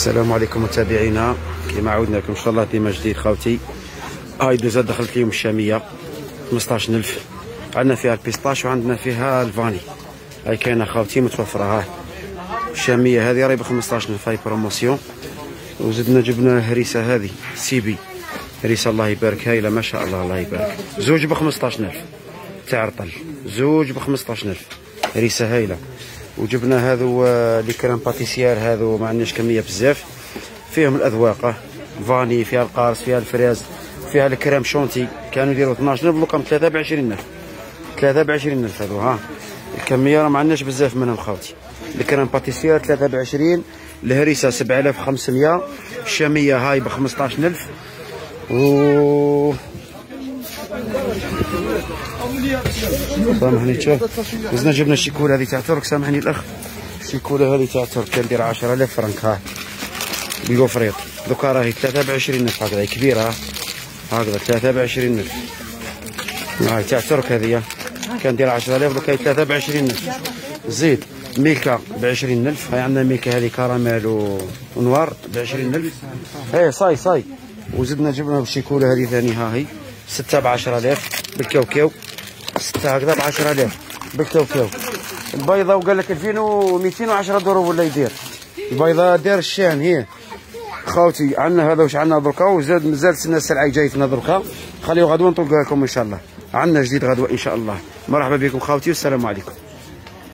السلام عليكم متابعينا، كما عودنا لكم ان شاء الله ديما جديد خاوتي. هاي دوزات دخلت اليوم الشاميه 15000، عندنا فيها البيستاش وعندنا فيها الفاني. هاي كاينه خاوتي متوفره. ها الشاميه هذه راهي ب 15000، هاي بروموسيون. وزدنا جبنا هريسه هذه سيبي، هريسه الله يبارك، هايله ما شاء الله الله يبارك. زوج ب 15000 تاع رطل، زوج ب 15000، هريسه هايله. وجبنا هذو لي كريم باتيسيير، هذو ما عندناش كميه بزاف، فيهم الاذواق فاني، فيها القارص، فيها الفريز، فيها الكريم شونتي. كانوا يديروا 12000 بلوكم 3 ب 20000، 3 ب 20000 هذو. ها الكميه راه ما عندناش بزاف منهم خاوتي. الكريم باتيسيير 3 ب 20، الهريسه 7500، الشاميه هاي ب 15000. و سامحني شوف، وزنا جبنا الشيكوله هذه تاع ترك، سامحني الاخ، الشيكوله هذه تاع ترك كندير 10000 فرنك. ها بالقفريط دوكا راهي 3 ب 20000 هكذا كبيره، هكذا 3 ب 20000. هاي تاع ترك هذه كندير 10000 دوكا 3 ب 20000. زيد ميلكا ب 20000، هاي عندنا ميلكا هذه كراميل ونوار ب 20000. اي صاي. وزدنا جبنا الشيكوله هذه ثاني، ها هي 6 ب 10000 بالكاوكاو، 6 هكذا ب 10000 بالكاوكاو. البيضه وقال لك 2210 دروب ولا يدير البيضه، دار الشان هي خاوتي. عندنا هذا واش عندنا دركا، وزاد مازال سنة السلعه جايتنا دركا، خليو غدوه نطلقها لكم ان شاء الله. عندنا جديد غدوه ان شاء الله. مرحبا بكم خاوتي والسلام عليكم.